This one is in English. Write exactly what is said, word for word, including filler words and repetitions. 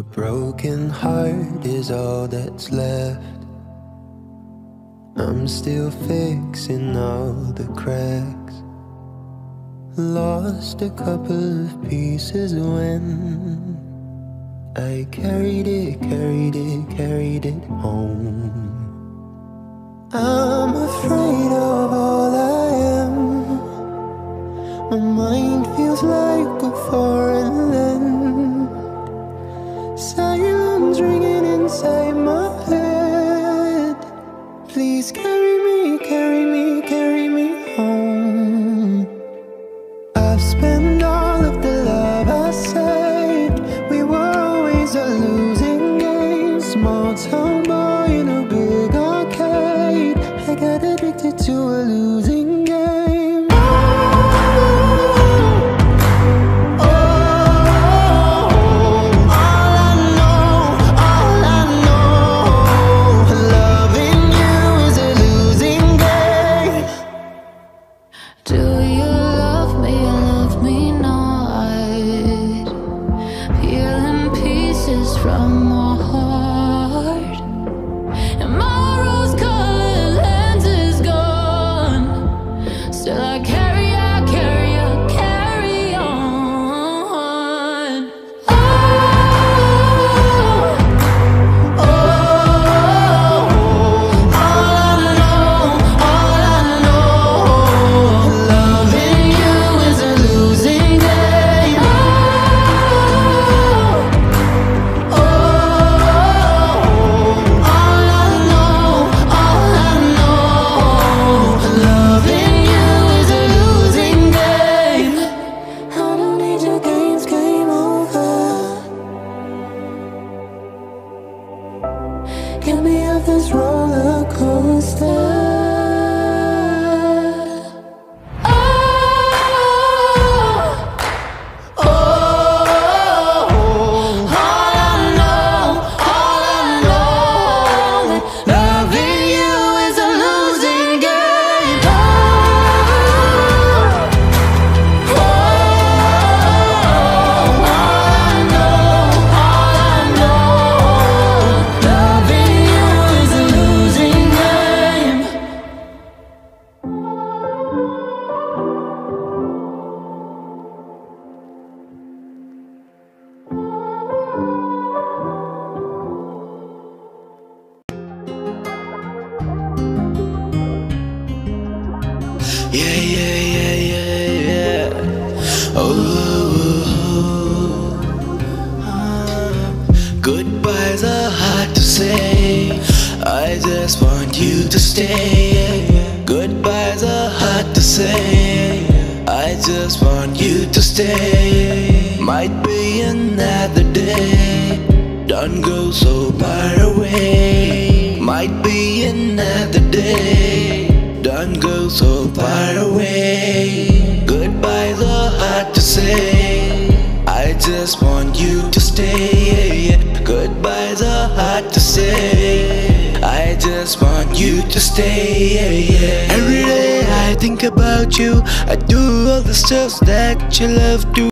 A broken heart is all that's left. I'm still fixing all the cracks. Lost a couple of pieces when I carried it, carried it, carried it home. I'm afraid of all I am. My mind feels like a foreign land. Silence ringing inside my head. Please carry me, carry me, carry me home. I've spent all of the love I saved. We were always a losing game. Small town boy in a big arcade. I got addicted to a losing game. From my heart, and my rose-colored lens is gone. Still I carry, I carry, I carry on. Oh, oh, all I know, all I know, loving you is a losing game. Get me off this roller coaster. Yeah, yeah, yeah, yeah, yeah. Oh, goodbyes are hard to say. I just want you to stay. Goodbyes are hard to say. I just want you to stay. Might be another day. Don't go so far away. Might be another day. Don't go so far away. Goodbyes are hard to say. I just want you to stay. Goodbyes are hard to say. I just want you to stay. Every day I think about you. I do all the stuff that you love to.